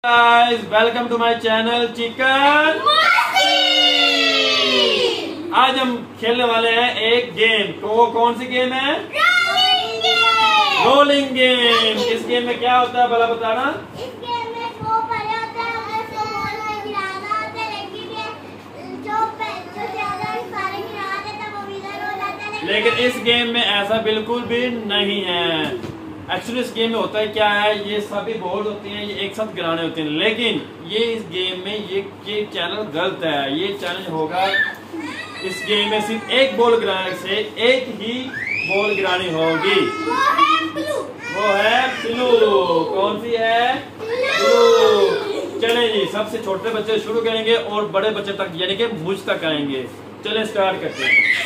Guys welcome to my channel chicken मस्ती। आज हम खेलने वाले हैं एक गेम। तो वो कौन सी गेम है? Rolling game. इस गेम में क्या होता है भला बताना? इस गेम में वो पड़े होता है, अगर सो बॉल गिराना होता है, लेकिन जो ज्यादा सारे गिरा देता है वो विनर हो जाता है। लेकिन इस गेम में ऐसा बिल्कुल भी नहीं है। एक्चुअली इस गेम में होता है क्या है, ये सभी बोर्ड होते हैं, ये एक साथ गिराने होते हैं। लेकिन ये इस गेम में ये चैनल गलत है। ये चैलेंज होगा इस गेम में सिर्फ एक बॉल गिराने से एक ही बॉल गिरानी होगी। वो है ब्लू। कौन सी है? ब्लू। चले जी, सबसे छोटे बच्चे शुरू करेंगे और बड़े बच्चे तक यानी कि मुझ तक आएंगे। चले स्टार्ट करते हैं।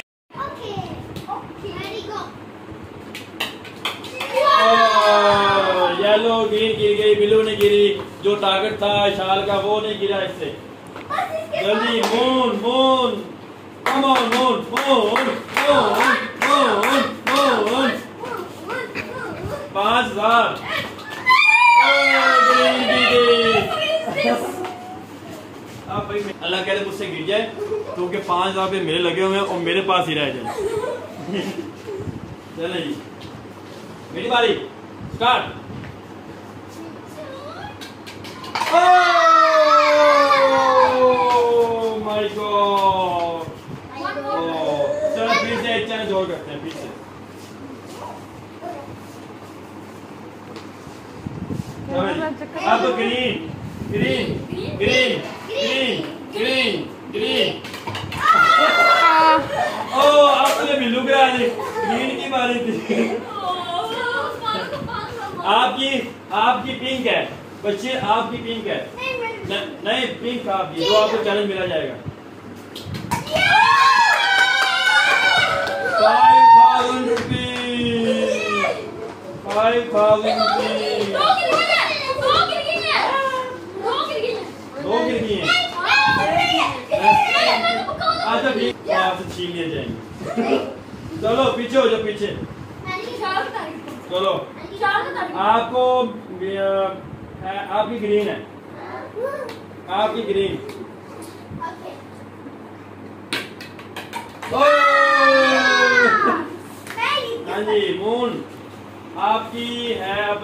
येलो गिर गई, ब्लू ने गिरी। जो टारगेट था शाल का वो नहीं गिरा इससे। जल्दी moon moon, come on moon moon moon moon moon. 5000। अब भाई अल्लाह करे मुझसे गिर जाए क्योंकि 5000 रुपये मेरे लगे हुए हैं और मेरे पास ही रह जाए। चले जी, मेरी बारी। स्टार्ट। My god. चलो फिर से एक चैनल जोड़ करते हैं। फिर से अब green green green green green green. ओ आपने बिल्लू गिरा दी। ग्रीन की बारी थी। आपकी पिंक है बच्चे, आपकी पिंक है। नहीं पिंक आपकी, तो आपको चैलेंज मिला जाएगा 5000 रुपीज। 5000 रुपीज। दो गिर गई हैं। अच्छा ठीक, आपसे छीन लिए जाएंगे। चलो पीछे हो जाओ, पीछे चलो। आपको आपकी ग्रीन है, आपकी ग्रीन। हाँ जी मून आपकी है। अब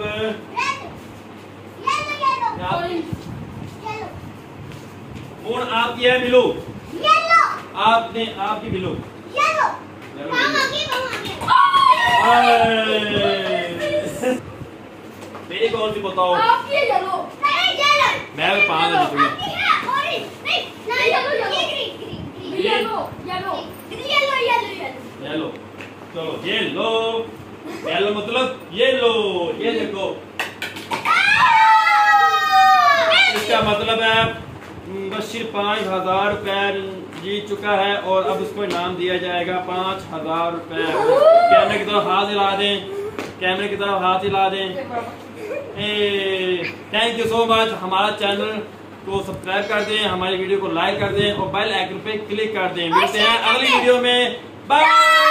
मून आपकी है ब्लू। आपने आपकी ब्लू। मेरी कौन सी बताओ? मैं 5 जीतूंगा। येलो। चलो येलो। येलो मतलब येलो। ये देखो, इसका मतलब है बशीर 5000 रुपए जीत चुका है और अब उसको इनाम दिया जाएगा 5000 रुपए। कैमरे की तरफ हाथ हिला दें, कैमरे की तरफ हाथ हिला दें। Thank you so much. हमारा चैनल को सब्सक्राइब कर दें, हमारी वीडियो को लाइक कर दें और बेल आइकन पे क्लिक कर दें। मिलते हैं अगली वीडियो में। बाय।